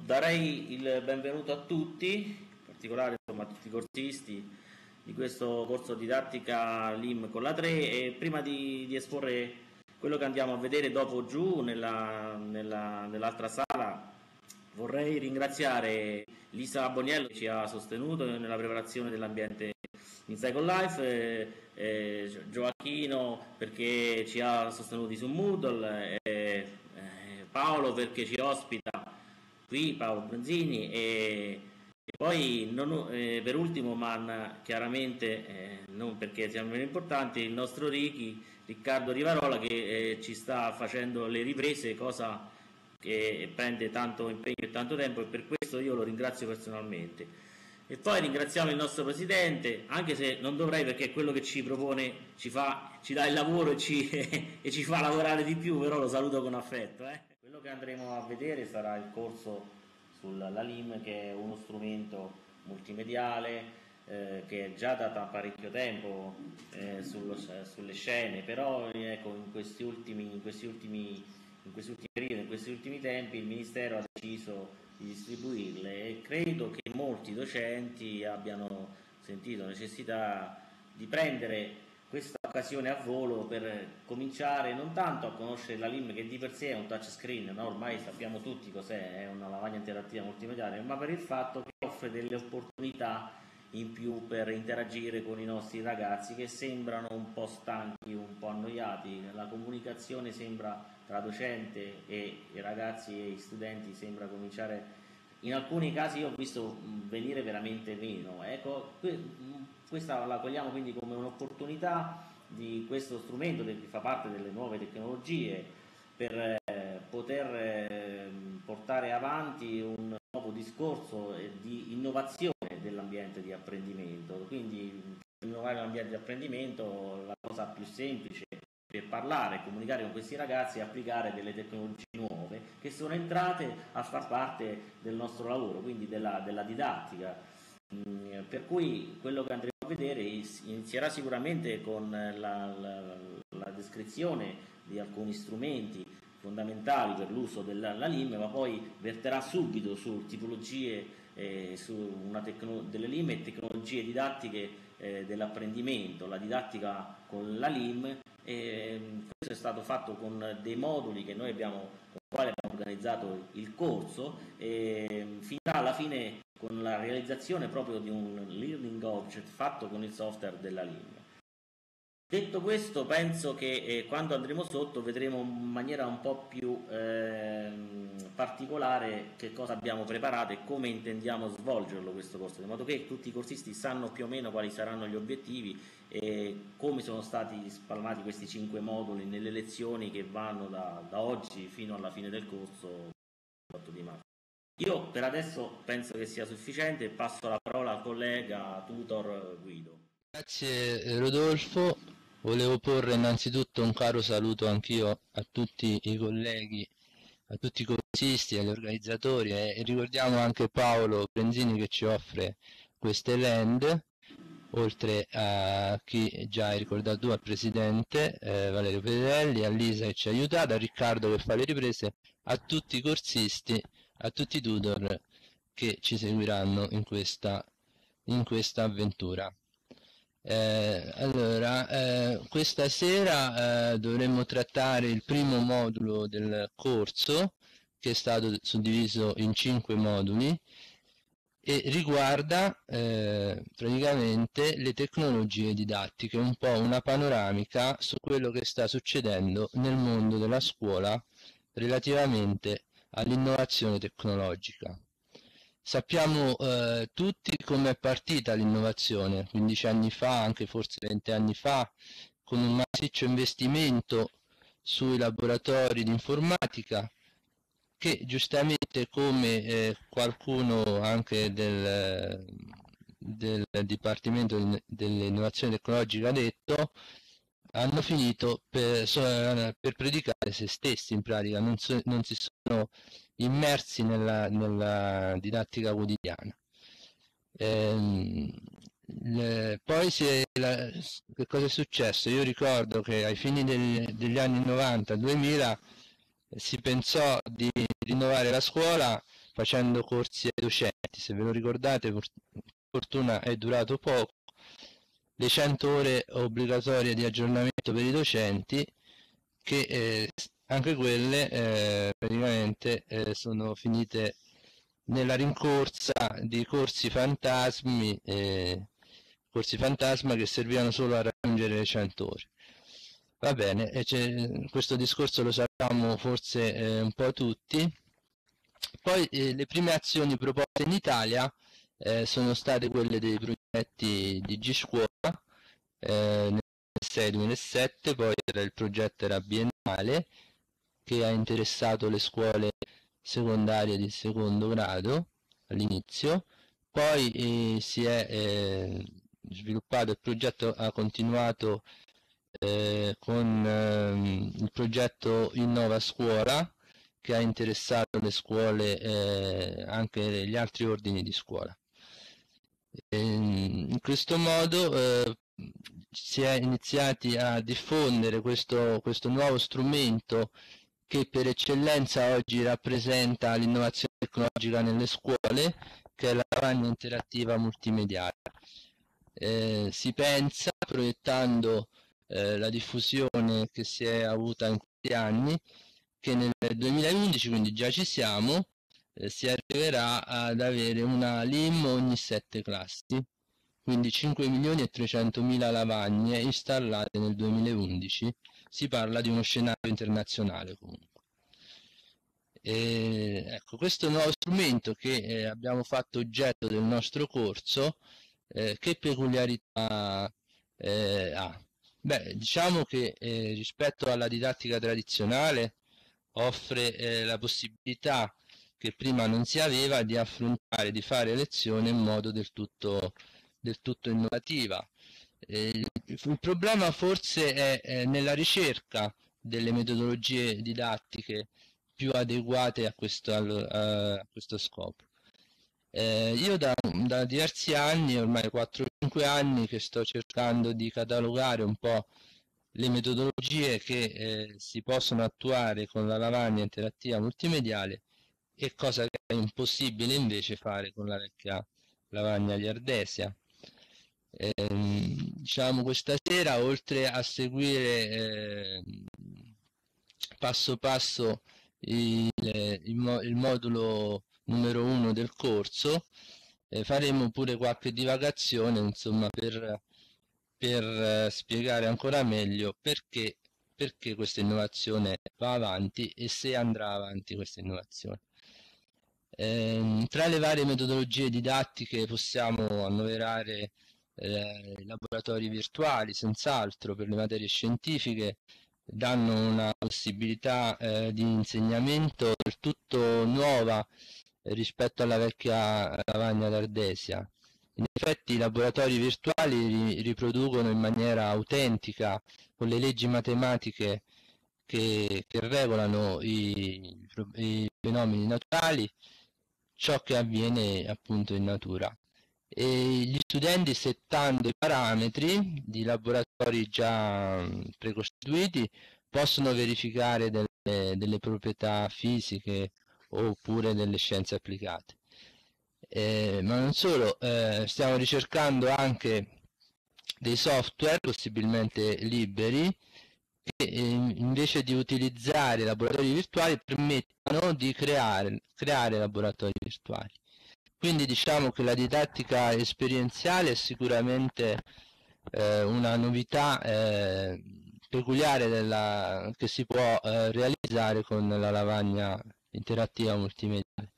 darei il benvenuto a tutti, in particolare insomma, a tutti i corsisti di questo corso didattica LIM con la 3, e prima di esporre quello che andiamo a vedere dopo giù nell'altra sala, vorrei ringraziare Lisa Boniello che ci ha sostenuto nella preparazione dell'ambiente in Second Life, Gioacchino perché ci ha sostenuti su Moodle, Paolo perché ci ospita qui, Paolo Bronzini, e poi per ultimo, ma chiaramente non perché siamo meno importanti, il nostro Riccardo Rivarola che ci sta facendo le riprese, cosa che prende tanto impegno e tanto tempo, e per questo io lo ringrazio personalmente. E poi ringraziamo il nostro presidente, anche se non dovrei perché quello che ci propone ci dà il lavoro e ci fa lavorare di più, però lo saluto con affetto. Quello che andremo a vedere sarà il corso sulla LIM, che è uno strumento multimediale che è già da parecchio tempo sulle scene, però ecco, in questi ultimi periodi, in questi ultimi tempi, il Ministero ha deciso di distribuirle, e credo che molti docenti abbiano sentito necessità di prendere questa occasione a volo per cominciare non tanto a conoscere la LIM, che di per sé è un touchscreen, no? Ormai sappiamo tutti cos'è, è una lavagna interattiva multimediale, ma per il fatto che offre delle opportunità in più per interagire con i nostri ragazzi che sembrano un po' stanchi, un po' annoiati. La comunicazione sembra tra docente e i ragazzi e gli studenti sembra cominciare, in alcuni casi io ho visto venire veramente meno. Ecco, questa la cogliamo quindi come un'opportunità di questo strumento che fa parte delle nuove tecnologie per poter portare avanti un nuovo discorso di innovazione dell'ambiente di apprendimento. Quindi per innovare l'ambiente di apprendimento la cosa più semplice per parlare e comunicare con questi ragazzi è applicare delle tecnologie nuove che sono entrate a far parte del nostro lavoro, quindi della didattica. Per cui quello che andremo a vedere inizierà sicuramente con la descrizione di alcuni strumenti fondamentali per l'uso della LIM, ma poi verterà subito su tipologie delle LIM e tecnologie didattiche dell'apprendimento, la didattica con la LIM. Questo è stato fatto con dei moduli che noi con i quali abbiamo organizzato il corso, finirà alla fine con la realizzazione proprio di un learning object fatto con il software della LIM. Detto questo, penso che quando andremo sotto vedremo in maniera un po' più particolare che cosa abbiamo preparato e come intendiamo svolgerlo questo corso, in modo che tutti i corsisti sanno più o meno quali saranno gli obiettivi e come sono stati spalmati questi 5 moduli nelle lezioni che vanno da oggi fino alla fine del corso, 8 di marzo. Io per adesso penso che sia sufficiente e passo la parola al collega tutor Guido. Grazie Rodolfo. Volevo porre innanzitutto un caro saluto anch'io a tutti i colleghi, a tutti i corsisti, agli organizzatori, e ricordiamo anche Paolo Brenzini che ci offre queste land, oltre a chi già hai ricordato tu, al presidente Valerio Petrelli, a Lisa che ci ha aiutato, a Riccardo che fa le riprese, a tutti i corsisti, a tutti i tutor che ci seguiranno in questa avventura. Questa sera dovremmo trattare il primo modulo del corso, che è stato suddiviso in 5 moduli e riguarda praticamente le tecnologie didattiche, un po' una panoramica su quello che sta succedendo nel mondo della scuola relativamente all'innovazione tecnologica. Sappiamo tutti come è partita l'innovazione 15 anni fa, anche forse 20 anni fa, con un massiccio investimento sui laboratori di informatica che giustamente, come qualcuno anche del Dipartimento dell'Innovazione Tecnologica ha detto, hanno finito per predicare se stessi, in pratica non si sono immersi nella didattica quotidiana. Poi che cosa è successo? Io ricordo che ai fini degli anni 90-2000 si pensò di rinnovare la scuola facendo corsi ai docenti. Se ve lo ricordate, per fortuna è durato poco. Le 100 ore obbligatorie di aggiornamento per i docenti, che anche quelle praticamente sono finite nella rincorsa di corsi fantasma che servivano solo a raggiungere le 100 ore. Va bene, questo discorso lo sappiamo forse un po' tutti. Poi le prime azioni proposte in Italia sono state quelle dei progetti di G-Scuola nel 2006-2007, poi il progetto era biennale, che ha interessato le scuole secondarie di secondo grado all'inizio, poi si è sviluppato, il progetto ha continuato con il progetto Innova Scuola, che ha interessato le scuole, anche gli altri ordini di scuola. In questo modo si è iniziati a diffondere questo nuovo strumento che per eccellenza oggi rappresenta l'innovazione tecnologica nelle scuole, che è la lavagna interattiva multimediale. Si pensa, proiettando la diffusione che si è avuta in questi anni, che nel 2011, quindi già ci siamo, si arriverà ad avere una LIM ogni 7 classi, quindi 5.300.000 lavagne installate nel 2011. Si parla di uno scenario internazionale comunque. Ecco, questo nuovo strumento che abbiamo fatto oggetto del nostro corso, che peculiarità ha? Beh, diciamo che rispetto alla didattica tradizionale offre la possibilità, che prima non si aveva, di affrontare, di fare lezione in modo del tutto innovativa. Il problema forse è nella ricerca delle metodologie didattiche più adeguate a questo scopo. Io da diversi anni, ormai 4-5 anni, che sto cercando di catalogare un po' le metodologie che si possono attuare con la lavagna interattiva multimediale, e cosa che è impossibile invece fare con la vecchia lavagna Liardesia. Diciamo, questa sera, oltre a seguire passo passo il modulo numero 1 del corso, faremo pure qualche divagazione, insomma, per spiegare ancora meglio perché questa innovazione va avanti e se andrà avanti questa innovazione. Tra le varie metodologie didattiche possiamo annoverare i laboratori virtuali, senz'altro, per le materie scientifiche. Danno una possibilità di insegnamento del tutto nuova rispetto alla vecchia lavagna d'Ardesia. In effetti i laboratori virtuali riproducono in maniera autentica, con le leggi matematiche che regolano i fenomeni naturali, ciò che avviene appunto in natura. E gli studenti, settando i parametri di laboratori già precostituiti, possono verificare delle proprietà fisiche oppure delle scienze applicate. Ma non solo, stiamo ricercando anche dei software possibilmente liberi che invece di utilizzare laboratori virtuali permettono di creare laboratori virtuali. Quindi diciamo che la didattica esperienziale è sicuramente una novità peculiare che si può realizzare con la lavagna interattiva multimediale.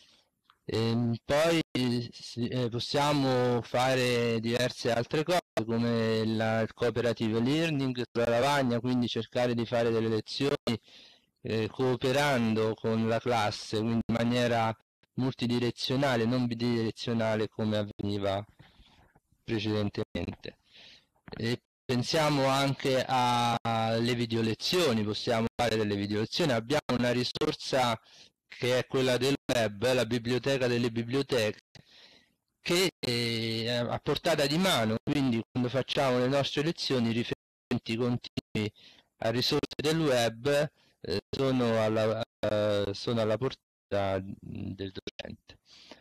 Poi possiamo fare diverse altre cose, come il cooperative learning sulla lavagna, quindi cercare di fare delle lezioni cooperando con la classe, quindi in maniera multidirezionale, non bidirezionale come avveniva precedentemente. Pensiamo anche alle video lezioni, possiamo fare delle video lezioni, abbiamo una risorsa che è quella del web, la biblioteca delle biblioteche, che è a portata di mano, quindi quando facciamo le nostre lezioni i riferimenti continui a risorse del web sono alla portata del docente.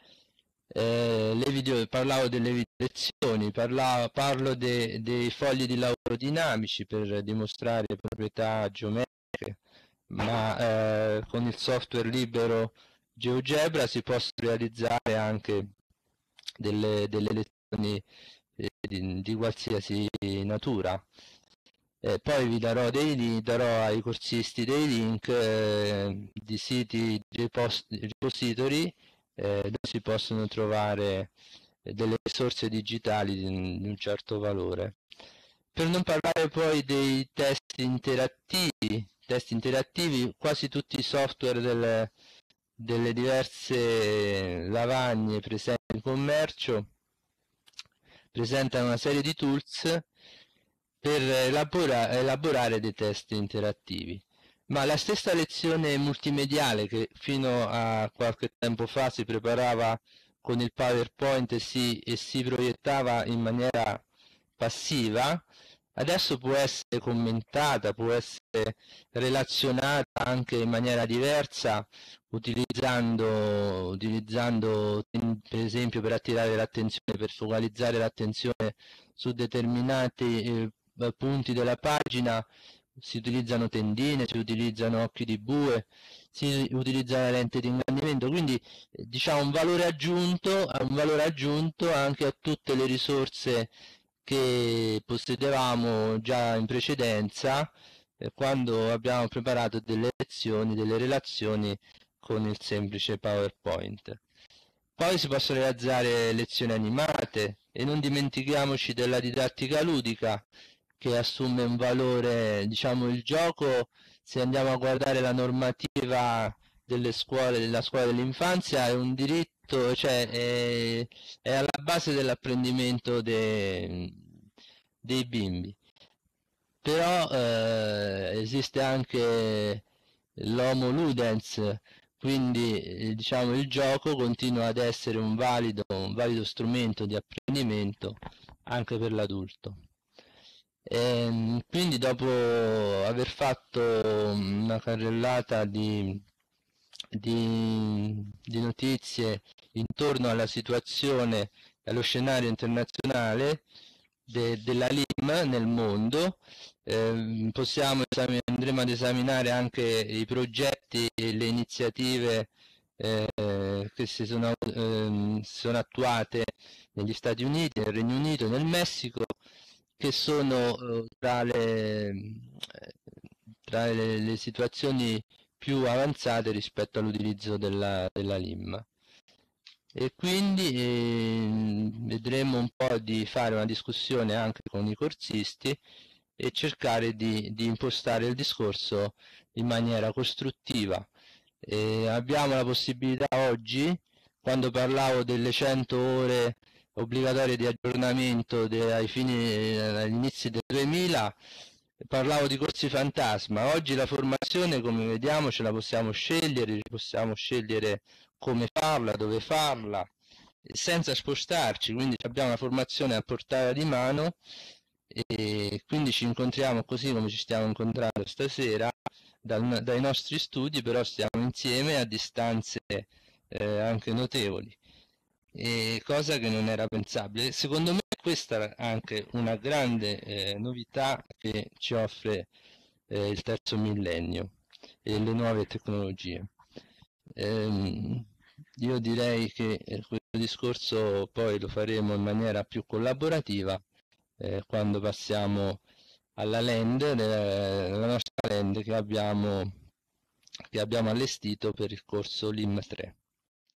Parlavo delle video lezioni, parlo dei fogli di lavoro dinamici per dimostrare proprietà geometriche, ma con il software libero GeoGebra si possono realizzare anche delle lezioni di qualsiasi natura. Poi vi darò ai corsisti dei link di siti repository dove si possono trovare delle risorse digitali di un certo valore. Per non parlare poi dei test interattivi, quasi tutti i software delle diverse lavagne presenti in commercio presentano una serie di tools per elaborare dei test interattivi. Ma la stessa lezione multimediale che fino a qualche tempo fa si preparava con il PowerPoint e si proiettava in maniera passiva, adesso può essere commentata, può essere relazionata anche in maniera diversa, utilizzando per esempio per attirare l'attenzione, per focalizzare l'attenzione su determinati punti della pagina. Si utilizzano tendine, si utilizzano occhi di bue, si utilizza la lente di ingrandimento, quindi diciamo un valore aggiunto anche a tutte le risorse che possedevamo già in precedenza quando abbiamo preparato delle relazioni con il semplice PowerPoint. Poi si possono realizzare lezioni animate e non dimentichiamoci della didattica ludica, che assume un valore, diciamo il gioco, se andiamo a guardare la normativa della scuola dell'infanzia, è un diritto, cioè è alla base dell'apprendimento dei bimbi. Però esiste anche l'homo ludens, quindi diciamo il gioco continua ad essere un valido strumento di apprendimento anche per l'adulto. Quindi dopo aver fatto una carrellata di notizie intorno alla situazione e allo scenario internazionale della LIM nel mondo, andremo ad esaminare anche i progetti e le iniziative che si sono attuate negli Stati Uniti, nel Regno Unito e nel Messico, che sono tra le situazioni più avanzate rispetto all'utilizzo della LIM. E quindi vedremo un po' di fare una discussione anche con i corsisti e cercare di impostare il discorso in maniera costruttiva. Abbiamo la possibilità oggi, quando parlavo delle 100 ore obbligatorie di aggiornamento agli inizi del 2000, parlavo di corsi fantasma. Oggi la formazione, come vediamo, ce la possiamo scegliere come farla, dove farla, senza spostarci, quindi abbiamo una formazione a portata di mano e quindi ci incontriamo così come ci stiamo incontrando stasera dai nostri studi, però stiamo insieme a distanze anche notevoli, cosa che non era pensabile. Secondo me questa è anche una grande novità che ci offre il terzo millennio e le nuove tecnologie. Io direi che questo discorso poi lo faremo in maniera più collaborativa quando passiamo alla land, la nostra land che abbiamo allestito per il corso LIM 3.